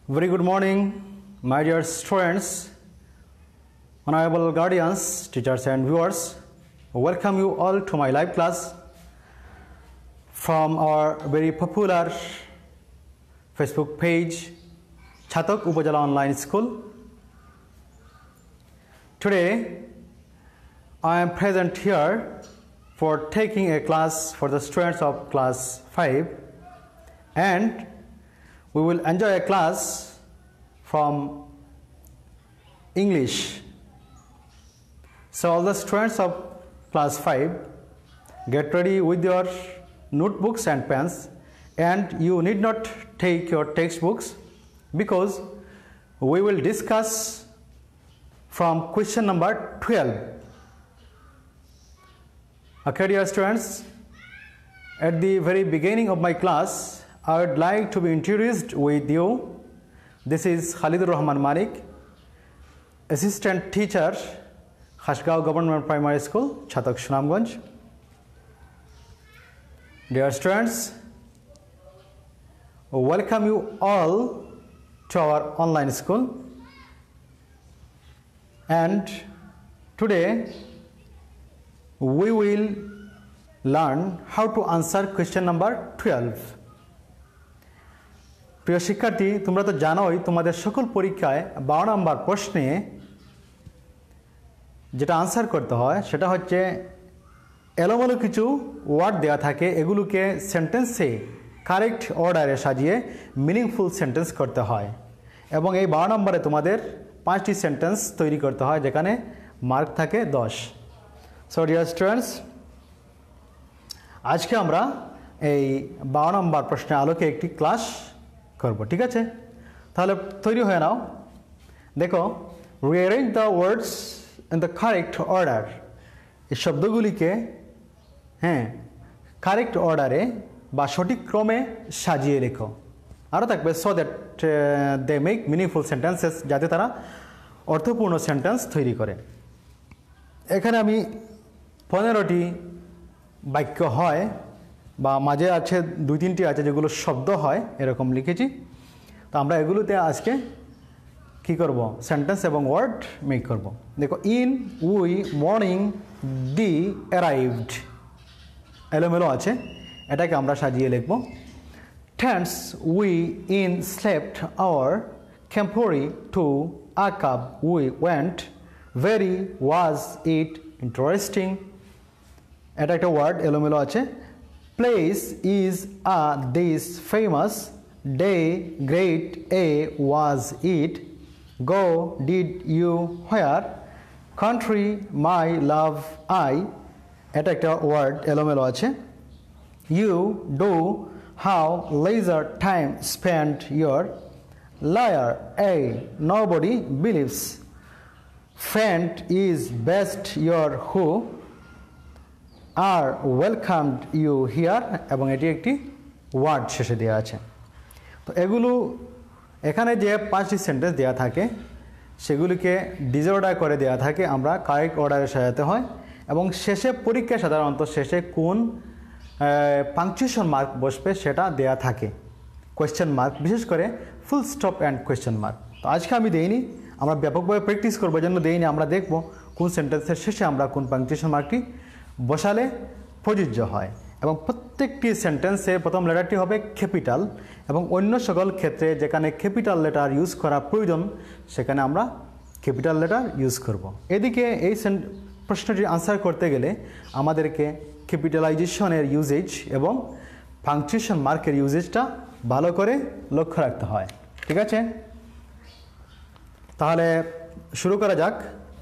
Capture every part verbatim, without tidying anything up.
Very good morning, my dear students, honorable guardians, teachers and viewers. Welcome you all to my live class from our very popular Facebook page, Chatok Upajala Online School. Today, I am present here for taking a class for the students of class five, and we will enjoy a class from English. So all the students of class five, get ready with your notebooks and pens, and you need not take your textbooks because we will discuss from question number twelve. Okay, dear students, at the very beginning of my class, I would like to be introduced with you. This is Khalidur Rahman Malik, Assistant Teacher, Khashgaon Government Primary School, Chatok, Sunamganj. Dear students, welcome you all to our online school. And today we will learn how to answer question number twelve. প্রিয় শিক্ষার্থী, তোমরা তো জানোই তোমাদের সকল পরীক্ষায় বারো নম্বর প্রশ্নে যেটা আনসার করতে হয় সেটা হচ্ছে এলোমেলো কিছু ওয়ার্ড দেওয়া থাকে, এগুলোকে সেন্টেন্সে কারেক্ট অর্ডারে সাজিয়ে মিনিংফুল সেন্টেন্স করতে হয়। এবং এই বারো নম্বরে তোমাদের পাঁচটি সেন্টেন্স তৈরি করতে হয় যেখানে মার্ক থাকে দশ। সো ডিয়ার স্টুডেন্টস, আজকে আমরা এই বারো নম্বর প্রশ্নের আলোকে একটি ক্লাস করব, ঠিক আছে? তাহলে তৈরি হয়ে নাও। দেখো, rearrange the words in the correct order. এই শব্দগুলিকে হ্যাঁ কারেক্ট অর্ডারে বা সঠিক ক্রমে সাজিয়ে লেখো। আরও থাকবে so that they make meaningful sentences, যাতে তারা অর্থপূর্ণ সেন্টেন্স তৈরি করে। এখানে আমি পনেরোটি বাক্য হয় বা মাঝে আছে দুই তিনটি আছে যেগুলো শব্দ হয়, এরকম লিখেছি। তো আমরা এগুলোতে আজকে কি করব, সেন্টেন্স এবং ওয়ার্ড মেক করব। দেখো, in we morning the arrived, এলোমেলো আছে, এটাকে আমরা সাজিয়ে লিখব। Tents we in slept our camporee to আকাব we went very was it interesting, এটা একটা ওয়ার্ড এলোমেলো আছে। Place is a this famous day great a was it, go did you where, country my love I, এটা একটা word এলোমেলো আছে। You do how leisure time spent your, liar a nobody believes, friend is best your who are welcomed you here, এবং এটি একটি word শেষে দেওয়া আছে। তো এগুলো এখানে যে পাঁচটি সেন্টেন্স দেওয়া থাকে সেগুলিকে ডিসঅর্ডার করে দেওয়া থাকে, আমরা কারেক্ট অর্ডারে সাজাতে হয়। এবং শেষে পরীক্ষায় সাধারণত শেষে কোন পাংচুয়েশন মার্ক বসবে সেটা দেওয়া থাকে, কোয়েশ্চেন মার্ক, বিশেষ করে full stop and question mark. তো আজকে আমি দেইনি, আমরা ব্যাপকভাবে প্র্যাকটিস করবো, জন্য দেইনি। আমরা দেখব কোন সেন্টেন্সের শেষে আমরা কোন পাংচুয়েশন মার্কটি বসালে প্রযোজ্য হয়। এবং প্রত্যেকটি সেন্টেন্সে প্রথম লেটারটি হবে ক্যাপিটাল, এবং অন্য সকল ক্ষেত্রে যেখানে ক্যাপিটাল লেটার ইউজ করা প্রয়োজন সেখানে আমরা ক্যাপিটাল লেটার ইউজ করব। এদিকে এই প্রশ্নটি আনসার করতে গেলে আমাদেরকে ক্যাপিটালাইজেশনের ইউজেজ এবং পাংচুয়েশন মার্কের ইউজেজটা ভালো করে লক্ষ্য রাখতে হয়, ঠিক আছে? তাহলে শুরু করা যাক।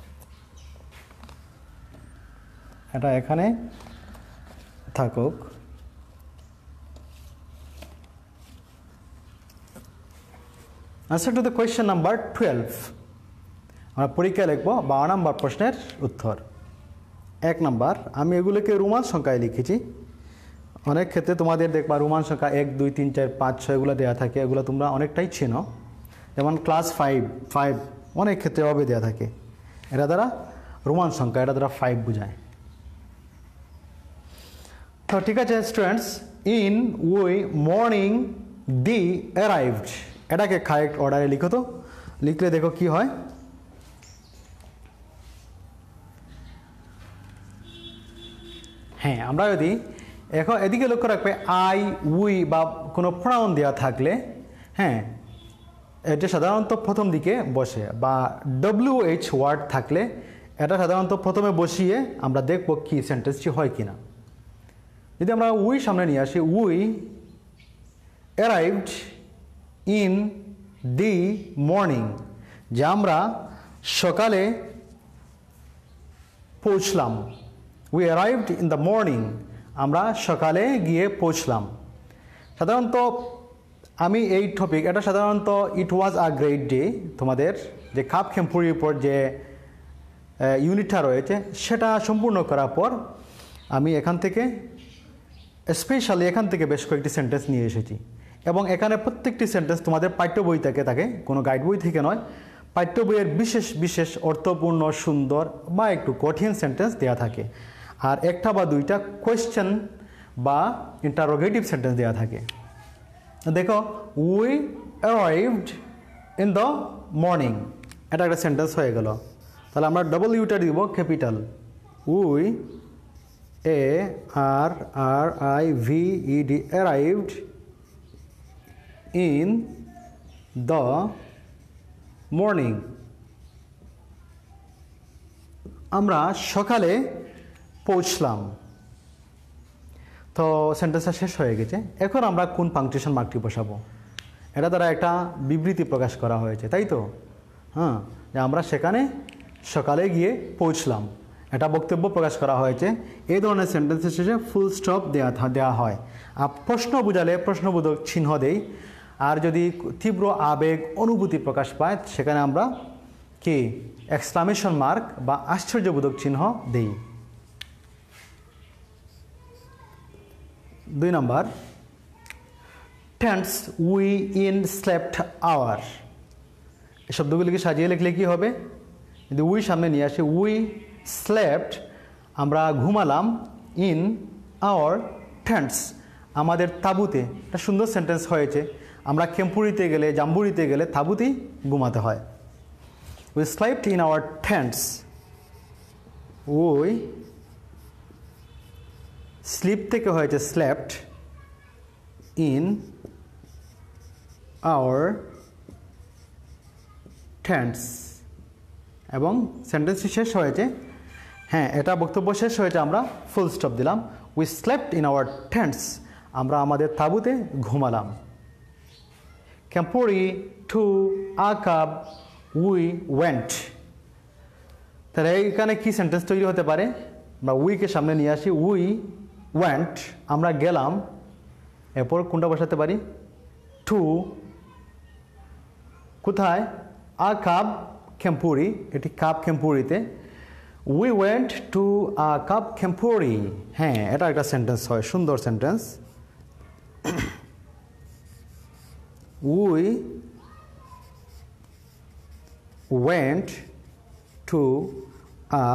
এটা এখানে থাকুক। Answer to the question number twelve, আমরা পরীক্ষা লিখব বারো নম্বর প্রশ্নের উত্তর। এক নাম্বার, আমি এগুলোকে রোমান সংখ্যায় লিখেছি। অনেক ক্ষেত্রে তোমাদের দেখবা রোমান সংখ্যা এক দুই তিন চার পাঁচ ছয় এগুলো দেওয়া থাকে, এগুলো তোমরা অনেকটাই চেনো। যেমন ক্লাস ফাইভ ফাইভ অনেক ক্ষেত্রে অবে দেওয়া থাকে, এটা দ্বারা রোমান সংখ্যা, এটা দ্বারা ফাইভ বোঝায়। তো ঠিক আছে students, in we morning the arrived, এটাকে কারেক্ট অর্ডারে লিখো তো, লিখলে দেখো কি হয়। হ্যাঁ, আমরা যদি এখন এদিকে লক্ষ্য রাখবে আই উই বা কোনো প্রনাউন দেওয়া থাকলে, হ্যাঁ এটা সাধারণত প্রথম দিকে বসে, বা ডব্লিউ এইচ ওয়ার্ড থাকলে এটা সাধারণত প্রথমে বসিয়ে আমরা দেখব কি সেন্টেন্সটি হয় কিনা। যদি আমরা উই সামনে নিয়ে আসি, we arrived in the morning, যে আমরা সকালে পৌঁছলাম। We arrived in the morning, আমরা সকালে গিয়ে পৌঁছলাম। সাধারণত আমি এই টপিক এটা সাধারণত ইট ওয়াজ আ গ্রেট ডে, তোমাদের যে খাপ খেমপুরির উপর যে ইউনিটটা রয়েছে সেটা সম্পূর্ণ করার পর আমি এখান থেকে স্পেশালি এখান থেকে বেশ কয়েকটি সেন্টেন্স নিয়ে এসেছি, এবং এখানে প্রত্যেকটি সেন্টেন্স তোমাদের পাঠ্য বই থেকে থাকে, কোনো গাইড বই থেকে নয়। পাঠ্য বইয়ের বিশেষ বিশেষ অর্থপূর্ণ, সুন্দর বা একটু কঠিন সেন্টেন্স দেওয়া থাকে, আর একটা বা দুইটা কোয়েশ্চেন বা ইন্টারোগেটিভ সেন্টেন্স দেওয়া থাকে। দেখো, we arrived in the morning, এটা একটা সেন্টেন্স হয়ে গেল। তাহলে আমরা ডবল ইউটা দিব capital, we A R R I V E D arrived in the morning, আমরা সকালে পৌঁছলাম। তো সেন্টেন্সটা শেষ হয়ে গেছে। এখন আমরা কোন পাংচুয়েশন মার্কটি বসাবো, এটা দ্বারা একটা বিবৃতি প্রকাশ করা হয়েছে, তাই তো? হ্যাঁ, যে আমরা সেখানে সকালে গিয়ে পৌঁছলাম, এটা বক্তব্য প্রকাশ করা হয়েছে। এই ধরনের সেন্টেন্সের শেষে ফুল স্টপ দেওয়া দেওয়া হয়। আর প্রশ্ন বোঝালে প্রশ্নবোধক চিহ্ন দেই, আর যদি তীব্র আবেগ অনুভূতি প্রকাশ পায় সেখানে আমরা কি এক্সক্লামেশন মার্ক বা আশ্চর্যবোধক চিহ্ন দেই। দুই নম্বর, tents we in slept our, এই শব্দগুলিকে সাজিয়ে লিখলে কি হবে? যদি উই সামনে নিয়ে আসে, উই স্লেপ্ট, আমরা ঘুমালাম, ইন আওয়ার টেন্টস, আমাদের তাঁবুতে। একটা সুন্দর সেন্টেন্স হয়েছে। আমরা খেমপুরিতে গেলে, জাম্বুরিতে গেলে তাঁবুতেই ঘুমাতে হয়। We slept in our tents, we sleep থেকে হয়েছে স্লেপ্ট, ইন আওয়ার টেন্টস, এবং সেন্টেন্সটি শেষ হয়েছে, হ্যাঁ এটা বক্তব্য শেষ হয়েছে, আমরা ফুল স্টপ দিলাম। We slept in our tents, আমরা আমাদের তাঁবুতে ঘুমালাম। ক্যাম্পুরি টু আকাব উই ওয়েন্ট, তাহলে এইখানে কি সেন্টেন্স তৈরি হতে পারে? আমরা উইকে সামনে নিয়ে আসি, উই ওয়েন্ট, আমরা গেলাম, এরপর কোনটা বসাতে পারি? টু, কোথায়? আকাব খেমপুরি, এটি কাপ খেমপুরিতে। We went to a camporee, হ্যাঁ এটা একটা সেন্টেন্স হয়, সুন্দর sentence. We went to a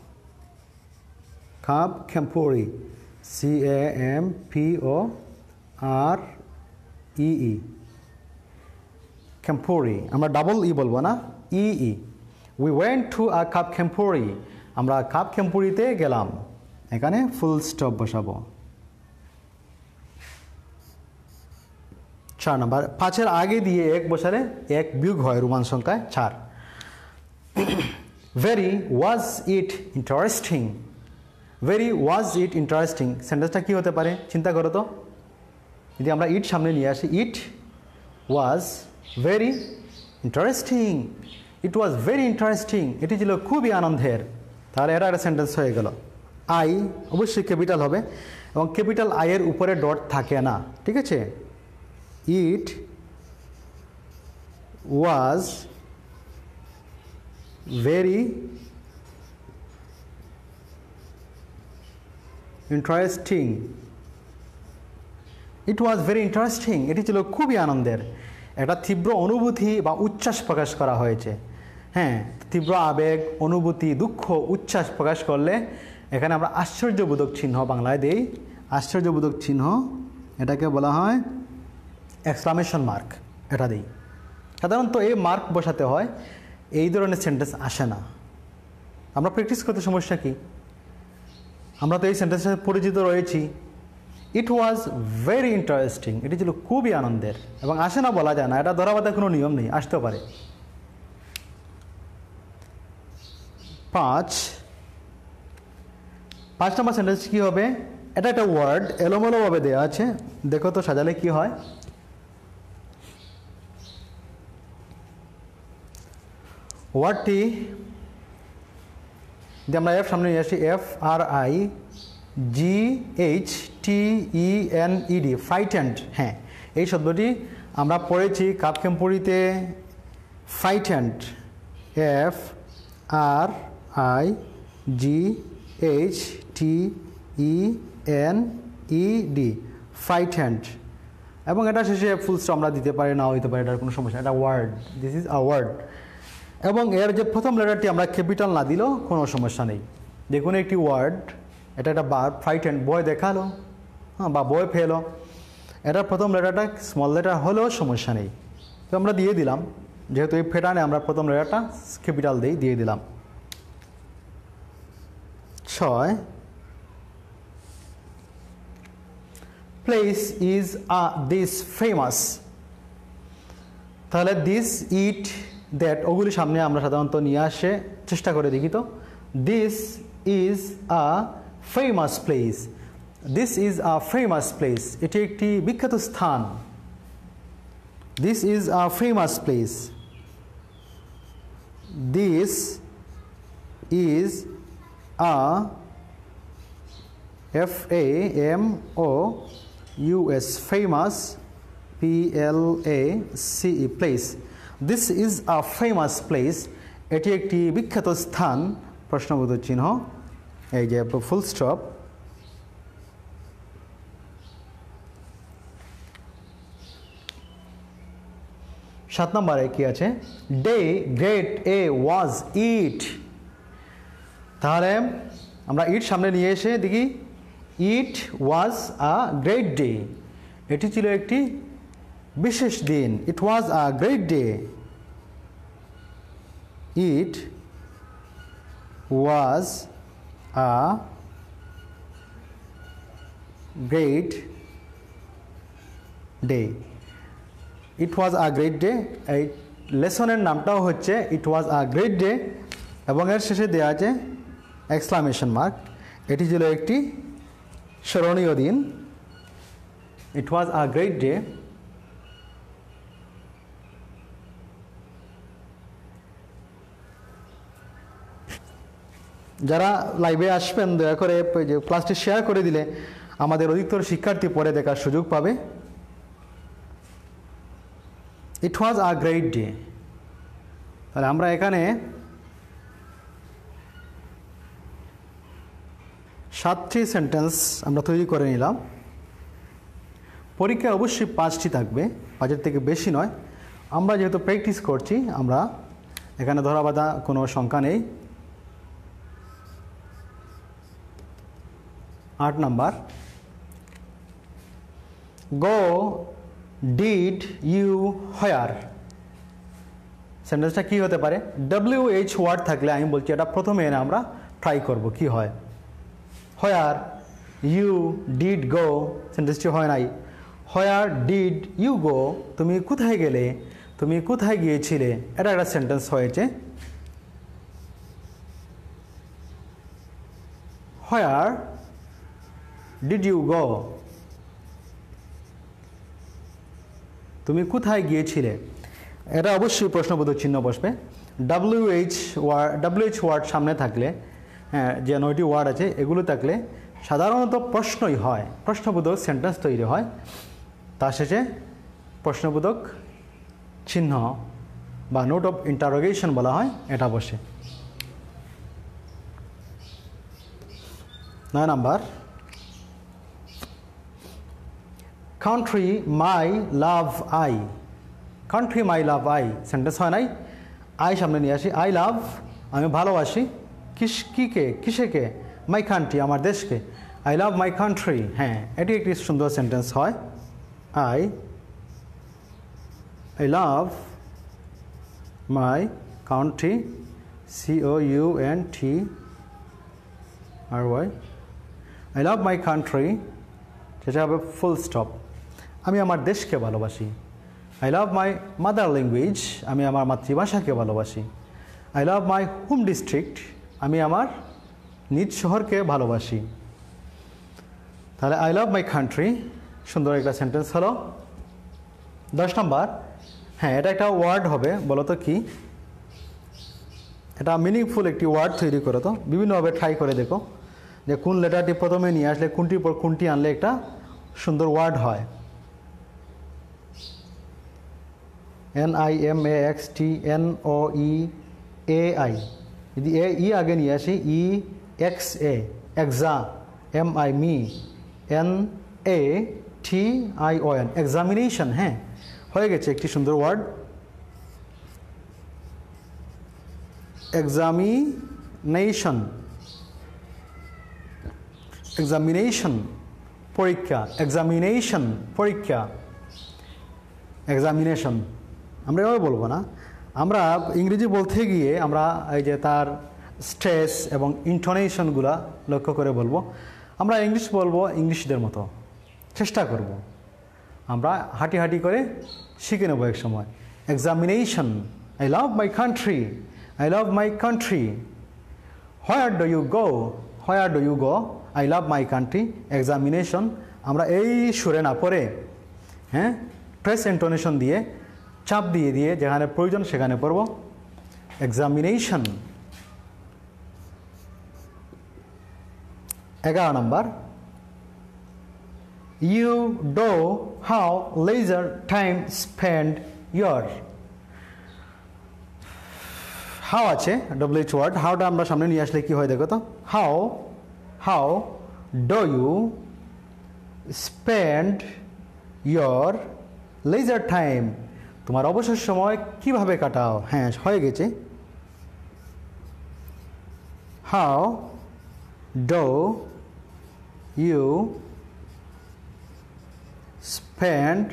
camporee, C A M P O R E E, camporee, আমরা ডাবল ই বলবো না, E E. We went to a camporee, আমরা কাপ খেমপুরিতে গেলাম, এখানে ফুল স্টপ বসাবো। চার নাম্বার, পাঁচের আগে দিয়ে এক বসালে এক বিয়োগ হয় রোমান সংখ্যায় চার। Very was it interesting, very was it interesting, সেন্টেন্সটা কী হতে পারে চিন্তা করো তো। যদি আমরা ইট সামনে নিয়ে আসি, it was very interesting, it was very interesting, এটি ছিল খুবই আনন্দের, তাহলে এটা একটা সেন্টেন্স হয়ে গেল। আই অবশ্যই ক্যাপিটাল হবে, এবং ক্যাপিটাল আইয়ের উপরে ডট থাকে না, ঠিক আছে। It was very interesting, it was very interesting, এটি ছিল খুবই আনন্দের। একটা তীব্র অনুভূতি বা উচ্ছ্বাস প্রকাশ করা হয়েছে, হ্যাঁ তীব্র আবেগ, অনুভূতি, দুঃখ, উচ্ছ্বাস প্রকাশ করলে এখানে আমরা আশ্চর্যবোধক চিহ্ন বাংলায় দেই। আশ্চর্যবোধক চিহ্ন, এটাকে বলা হয় এক্সক্লামেশন মার্ক, এটা দিই। সাধারণত এই মার্ক বসাতে হয়, এই ধরনের সেন্টেন্স আসে না। আমরা প্র্যাকটিস করতে সমস্যা কি? আমরা তো এই সেন্টেন্সের সাথে পরিচিত রয়েছি। ইট ওয়াজ ভেরি ইন্টারেস্টিং, এটি ছিল খুবই আনন্দের, এবং আসে না বলা যায় না, এটা ধরা বাঁধার কোনো নিয়ম নেই, আসতে পারে। পাঁচ পাঁচ নম্বর সেন্টেন্স কি হবে? এটা একটা ওয়ার্ড এলোমেলোভাবে দেওয়া আছে, দেখো তো সাজালে কি হয়। ওয়ার্ডটি যে আমরা এফ সামনে নিয়ে আসি, F R I G H T E N E D, frightened. হ্যাঁ, এই শব্দটি আমরা পড়েছি কাপকেম্পুরিতে, frightened, F R I G H T E N E D, frightened. এবং এটা শেষে ফুল স্টপ আমরা দিতে পারি, নাও দিতে পারি, এটার কোনো সমস্যা, এটা word, this is a word. এবং এর যে প্রথম লেটারটি আমরা ক্যাপিটাল না দিলেও কোনো সমস্যা নেই। যে কোনো একটি ওয়ার্ড, এটা একটা ভার্ব, ফ্রাইটেন্ড, বয় দেখালো, হ্যাঁ, বা বয় ফেলো, এটার প্রথম লেটারটা স্মল লেটার হলেও সমস্যা নেই। তো আমরা দিয়ে দিলাম, যেহেতু এই প্যাটার্নে আমরা প্রথম লেটারটা ক্যাপিটাল দিই, দিয়ে দিলাম। ছয়, place is a this famous. তাহলে দিস, ইট, দ্যাট, ওগুলি সামনে আমরা সাধারণত নিয়ে আসে চেষ্টা করে দেখি। তো this is a famous place, this is a famous place, এটি একটি বিখ্যাত স্থান। This is a famous place, this is a F A M O U S, famous, P L A C E, place. This is a famous place, এটি একটি বিখ্যাত স্থান, প্রশ্নবোধক চিহ্ন, এই যে ফুল স্টপ। সাত নম্বরে কি আছে? Day great a was it. তাহলে আমরা ইট সামনে নিয়ে এসে দেখি, ইট ওয়াজ আ গ্রেট ডে, এটি ছিল একটি বিশেষ দিন। It was a great day, it was a great day, it was a great day. এই লেসনের নামটাও হচ্ছে ইট ওয়াজ আ গ্রেট ডে, এবং এর শেষে দেওয়া আছে এক্সক্লামেশন মার্ক, এটি ছিল একটি স্মরণীয় দিন। It was a great day. যারা লাইভে আসবেন দয়া করে যে ক্লাসটি শেয়ার করে দিলে আমাদের অধিকতর শিক্ষার্থী পরে দেখার সুযোগ পাবে। It was a great day. তাহলে আমরা এখানে সাতটি সেন্টেন্স আমরা তৈরি করে নিলাম। পরীক্ষায় অবশ্যই পাঁচটি থাকবে, পাঁচের থেকে বেশি নয়। আমরা যেহেতু প্র্যাকটিস করছি, আমরা এখানে ধরা বাঁধা কোনো সংখ্যা নেই। আট number, go did you where. সেন্টেন্সটা কি হতে পারে? ডব্লিউ এইচ ওয়ার্ড থাকলে আমি বলছি এটা প্রথমে এনে আমরা ট্রাই করব কি হয়। হোয়ার ইউ ডিড গো, সেন্টেন্সটি হয় নাই। হোয়ার ডিড ইউ গো, তুমি কোথায় গেলে, তুমি কোথায় গিয়েছিলে, এটা একটা সেন্টেন্স হয়েছে। হোয়ার ডিড ইউ গো, তুমি কোথায় গিয়েছিলে, এটা অবশ্যই প্রশ্নবোধক চিহ্ন বসবে। W H word, W H word সামনে থাকলে, হ্যাঁ, যে নয়টি ওয়ার্ড আছে এগুলো থাকলে সাধারণত প্রশ্নই হয়, প্রশ্নবোধক সেন্টেন্স তৈরি হয়, তার শেষে প্রশ্নবোধক চিহ্ন বা নোট অফ ইন্টারোগেশন বলা হয়, এটা বসে। নয় number, country my love I. Country my love I, sentence হয় নাই, আই সামনে নিয়ে আসি। আই লাভ, আমি ভালোবাসি, কিস কিকে, কিসেকে, মাই কান্ট্রি, আমার দেশকে। আই লাভ মাই কান্ট্রি, হ্যাঁ, এটি একটি সুন্দর সেন্টেন্স হয়। I I love my country, C O U N T R Y. I love my country, যেটা হবে ফুল স্টপ। আমি আমার দেশকে ভালোবাসি। I love my mother language, আমি আমার মাতৃভাষাকে ভালোবাসি। I love my home district, আমি আমার নিজ শহরকে ভালোবাসি। তাহলে I love my country সুন্দর একটা সেন্টেন্স হলো। দশ নম্বর, হ্যাঁ এটা একটা ওয়ার্ড হবে, বলো তো কি? এটা মিনিংফুল একটি ওয়ার্ড তৈরি করো তো, বিভিন্নভাবে ট্রাই করে দেখো যে কোন লেটারটি প্রথমে নিয়ে আসলে কোনটির পর কোনটি আনলে একটা সুন্দর ওয়ার্ড হয়। N I M A X T N O E A I, যদি এ ই আগে নিয়ে আসি, E X A exa, M I mi, N A T I O N, examination. হ্যাঁ হয়ে গেছে একটি সুন্দর ওয়ার্ড, এক্সামিনেশন। এক্সামিনেশন পরীক্ষা, এক্সামিনেশন পরীক্ষা, এক্সামিনেশন আমরা এভাবে বলবো না, আমরা ইংরেজি বলতে গিয়ে আমরা এই যে তার স্ট্রেস এবং ইন্টোনেশনগুলা লক্ষ্য করে বলবো। আমরা ইংলিশ বলবো ইংলিশদের মতো চেষ্টা করব, আমরা হাঁটি হাঁটি করে শিখে নেবো এক সময়। Examination, I love my country, I love my country. Where do you go, where do you go, I love my country. Examination আমরা এই সুরে না পড়ে, হ্যাঁ প্রেস ইন্টোনেশন দিয়ে, চাপ দিয়ে দিয়ে যেখানে প্রয়োজন সেখানে পড়ব। এক্সামিনেশন। এগারো নম্বর, you do how leisure time spend your. How আছে ডব্লিউএইচ ওয়ার্ড, হাউটা আমরা সামনে নিয়ে আসলে কি হয় দেখো তো। How, how do you spend your leisure time, তোমার অবসর সময় কিভাবে কাটাও। হ্যাঁ হয়ে গেছে। How do you spend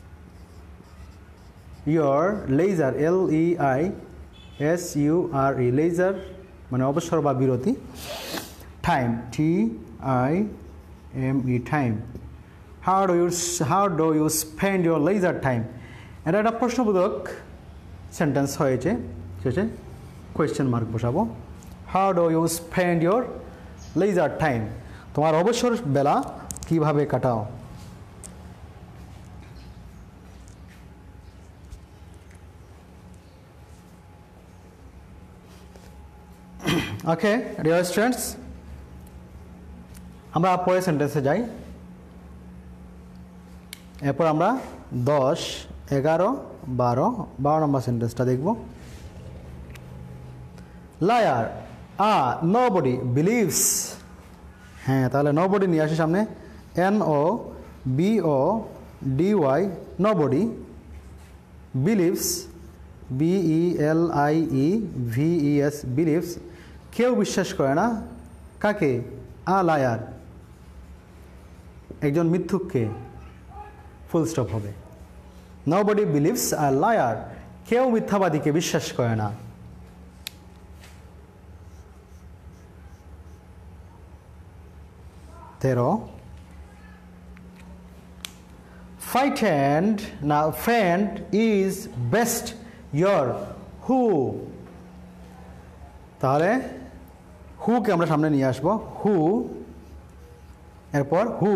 your leisure, L E I S U R E, leisure মানে অবসর বা বিরতি, time T I M E, time. How do you how do you spend your leisure time, এটা একটা প্রশ্নবোধক সেন্টেন্স হয়েছে, শেষে question mark বসাবো। How do you spend your leisure time, তোমার অবসর বেলা কিভাবে কাটাও। ওকে ডিয়ার স্টুডেন্টস, আমরা পরের সেন্টেন্সে যাই। এরপর আমরা দশ, এগারো, বারো, বারো নম্বর সেন্টেন্সটা দেখব। Liar, a nobody believes. হ্যাঁ তাহলে নোবডি নিয়ে আসি সামনে, N O B O D Y, nobody. Believes, B E L I E V E S, believes কেউ বিশ্বাস করে না, কাকে? আ লায়ার, একজন মিথ্যুককে, ফুল স্টপ হবে। Nobody believes a liar, কেউ মিথ্যাবাদীকে বিশ্বাস করে না। তেরো, frightened, now friend is best your who, তাহলে হু কে আমরা সামনে নিয়ে আসবো, হু, এরপর হু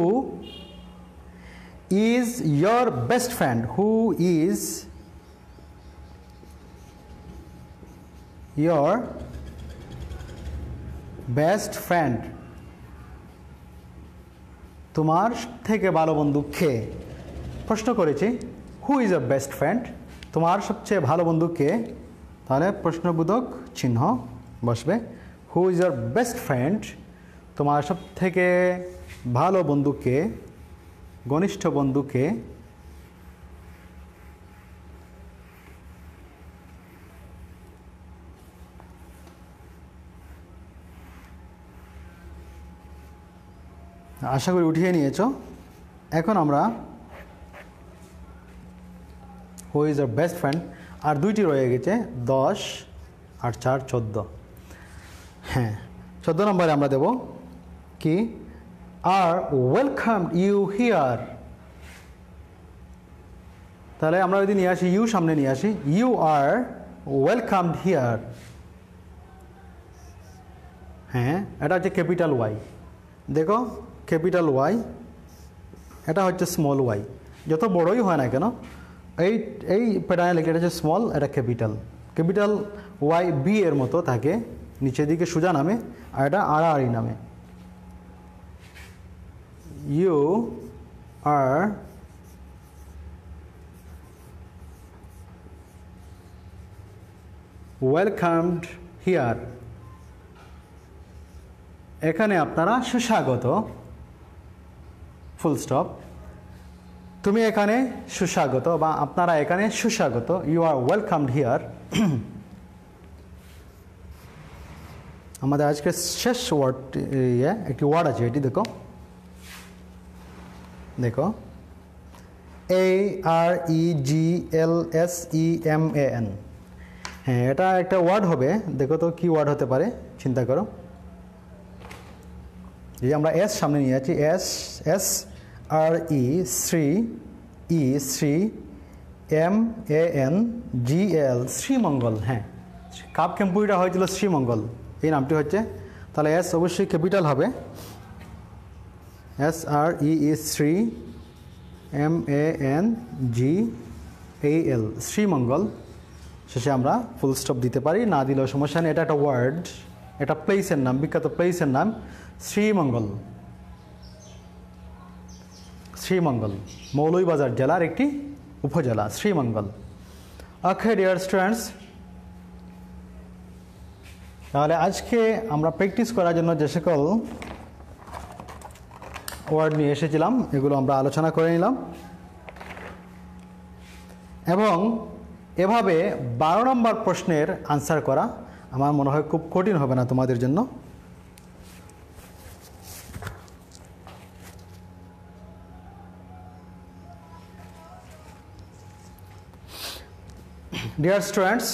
is your best friend, who is your best friend, তোমার থেকে ভালো বন্ধু কে? প্রশ্ন করেছি who is your best friend, তোমার সবচেয়ে ভালো বন্ধু কে? তাহলে প্রশ্নবোধক চিহ্ন বসবে। Who is your best friend, তোমার সব থেকে ভালো বন্ধু কে, ঘনিষ্ঠ বন্ধুকে। আশা করি উঠিয়ে নিয়েছ। এখন আমরা who is your best friend, আর দুইটি রয়ে গেছে দশ আর চার চোদ্দো। হ্যাঁ, চোদ্দো নম্বরে আমরা দেব কি আর ওয়েলকাম ইউ হিয়ার। তাহলে আমরা যদি নিয়ে আসি ইউ, সামনে নিয়ে আসি, ইউ আর ওয়েলকামড হিয়ার। হ্যাঁ, এটা হচ্ছে ক্যাপিটাল ওয়াই। দেখো ক্যাপিটাল ওয়াই, এটা হচ্ছে স্মল ওয়াই। যত বড়ই হয় না কেন এই এই প্যাটার্নে লেখা, এটা হচ্ছে স্মল, এটা ক্যাপিটাল। ক্যাপিটাল ওয়াই বি এর মতো থাকে, নিচের দিকে সোজা নামে, আর এটা আড়াআড়ি নামে। You are welcomed here. এখানে আপনারা সুস্বাগত, ফুল স্টপ। তুমি এখানে সুস্বাগত বা আপনারা এখানে সুস্বাগত, ইউ আর ওয়েলকামড হিয়ার। আমাদের আজকে শেষ ওয়ার্ড, একটি ওয়ার্ড আছে, এটি দেখো দেখো A R E G L S E M A N. হ্যাঁ, এটা একটা ওয়ার্ড হবে, দেখো তো কি ওয়ার্ড হতে পারে, চিন্তা করো। যে আমরা এস সামনে নিয়ে আছি, S S R E Sree, E Sree, M A N G L, Sreemangal. হ্যাঁ, কাপ ক্যাম্পুটা হয়েছিল শ্রীমঙ্গল, এই নামটি হচ্ছে। তাহলে এস অবশ্যই ক্যাপিটাল হবে, S R E E Sree, M A N G A L, Sreemangal. শেষে আমরা ফুল স্টপ দিতে পারি, না দিলেও সমস্যা নেই। এটা একটা ওয়ার্ড, এটা প্লেসের নাম, বিখ্যাত প্লেসের নাম শ্রীমঙ্গল। শ্রীমঙ্গল মৌলভীবাজার জেলার একটি উপজেলা, শ্রীমঙ্গল। ওকে ডিয়ার স্টুডেন্টস, তাহলে আজকে আমরা প্র্যাকটিস করার জন্য যে সকল ওয়ার্ড নিয়ে এসেছিলাম এগুলো আমরা আলোচনা করে নিলাম, এবং এভাবে বারো নম্বর প্রশ্নের আনসার করা আমার মনে হয় খুব কঠিন হবে না তোমাদের জন্য। Dear students,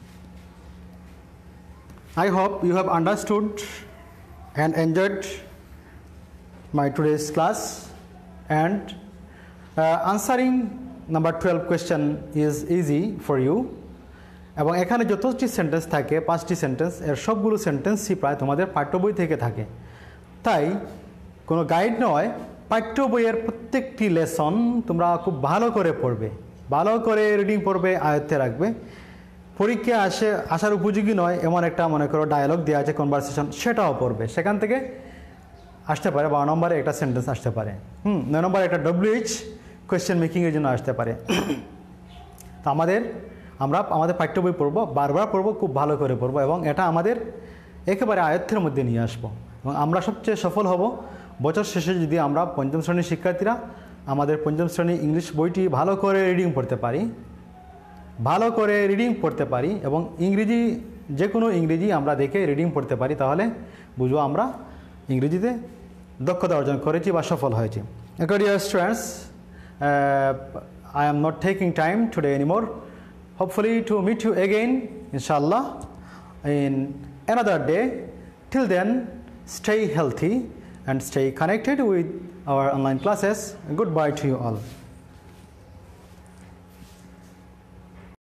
I hope you have understood and enjoyed my today's class, and uh, answering number twelve question is easy for you. এবং এখানে যতটি সেন্টেন্স থাকে, পাঁচটি সেন্টেন্স, এর সবগুলো সেন্টেন্সই প্রায় তোমাদের পাঠ্য বই থেকে থাকে। তাই কোনো গাইড নয়, পাঠ্য বইয়ের প্রত্যেকটি লেসন তোমরা খুব ভালো করে পড়বে, ভালো করে রিডিং পড়বে, আয়ত্তে রাখবে। পরীক্ষা আসে আসার উপযোগী নয় এমন একটা মনে করো ডায়ালগ দেওয়া আছে, কনভারসেশন, সেটাও পড়বে। সেখান থেকে আসতে পারে বারো নম্বরে একটা সেন্টেন্স আসতে পারে, হুম নয় নম্বরে একটা ডব্লিউএইচ কোয়েশ্চেন মেকিংয়ের জন্য আসতে পারে। তো আমাদের আমরা আমাদের পাঠ্য বই পড়বো, বারবার পড়বো, খুব ভালো করে পড়বো, এবং এটা আমাদের একেবারে আয়ত্তের মধ্যে নিয়ে আসবো, এবং আমরা সবচেয়ে সফল হব বছর শেষে যদি আমরা পঞ্চম শ্রেণীর শিক্ষার্থীরা আমাদের পঞ্চম শ্রেণী ইংলিশ বইটি ভালো করে রিডিং পড়তে পারি, ভালো করে রিডিং পড়তে পারি, এবং ইংরেজি যে কোনো ইংরেজি আমরা দেখে রিডিং পড়তে পারি, তাহলে বুঝবো আমরা ইংরেজিতে দক্ষতা অর্জন করেছি বা সফল হয়েছি। Okay, dear students, uh, I am not taking time today anymore. Hopefully to meet you again, inshallah, in another day. Till then, stay healthy and stay connected with our online classes. Goodbye to you all.